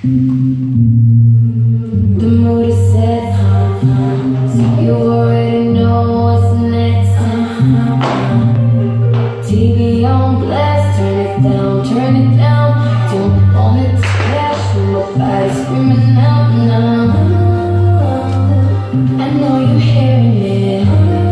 The mood is set, so you already know what's next. TV on blast, turn it down, turn it down. Don't want it to crash, nobody screaming out now. I know you're hearing it.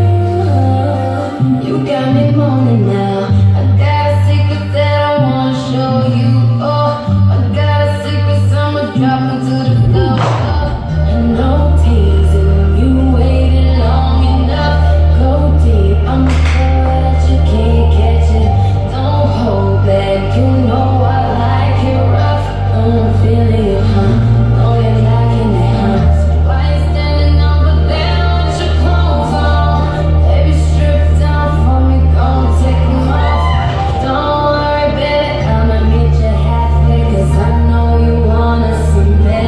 You got me moaning now. I got a secret that I wanna show you. Oh, I got a secret, I'ma drop into the floor. And no teasing, you waited long enough. Go deep, I'm that you can't catch it. Don't hold back, you know I like it rough. I'm feeling you, huh? Know you're liking it, huh? So why you standing over there with your clothes on? Baby, strip down for me, gon' take them off. Don't worry, baby, I'ma meet you halfway, 'cause I know you wanna see me.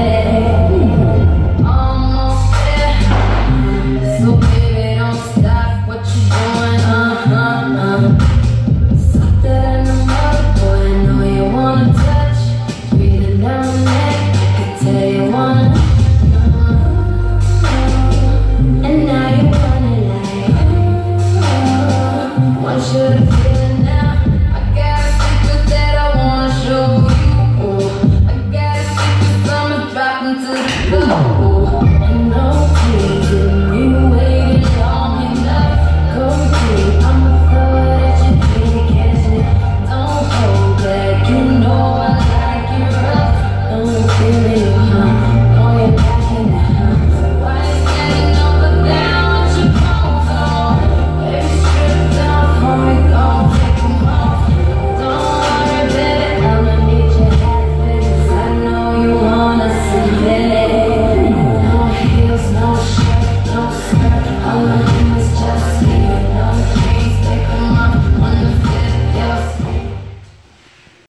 Almost there, so baby, don't stop what you doing, Softer than a mother, boy, I know you wanna touch. Breathing down